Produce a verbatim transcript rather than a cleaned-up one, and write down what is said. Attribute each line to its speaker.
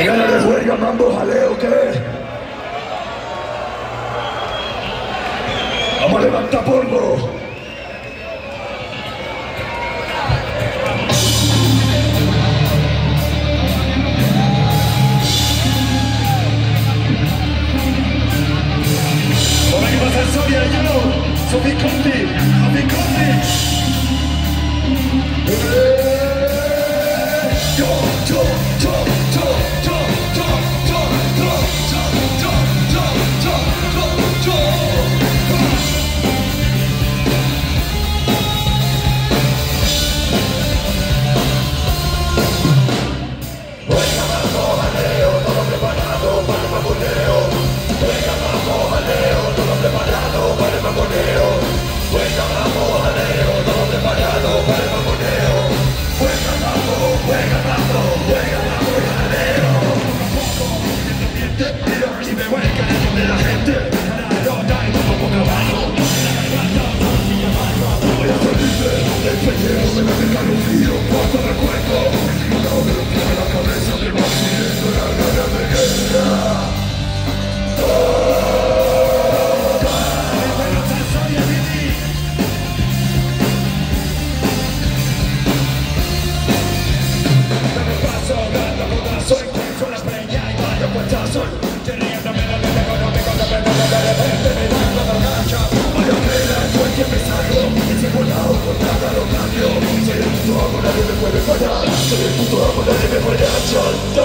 Speaker 1: Mañana de juega, mambo, jaleo, ¿qué? Vamos a levantar polvo. Hola, ¿qué pasa, Soria? Yo, Sofi Conti, Sofi Conti. Yo, yo, yo, yo, yo, yo, yo, yo, yo, yo, yo, yo, yo. Venga, vamos, jaleo, todo preparado para el mamoneo. Venga, vamos, jaleo, todo preparado para el mamoneo. Venga, vamos, jaleo, todo preparado para el mamoneo. Venga, vamos, venga, vamos, venga, vamos, jaleo. Y me voy cayendo de la gente. Dale, todo por abajo. Voy a salirme del pellejo, me va a dejar un frío, cuarto de cuerpo. No me lo tiene la cabeza, me va siguiendo la gana de guerra. Soy con la peña y vaya puestazo. Teniéndome la vida económica, de repente de repente me dan la gargancha. Vaya pena, soy que me salgo. Y si volado por nada lo cambio. Soy el puto amo, nadie me puede fallar. Soy el puto amo, nadie me puede achar.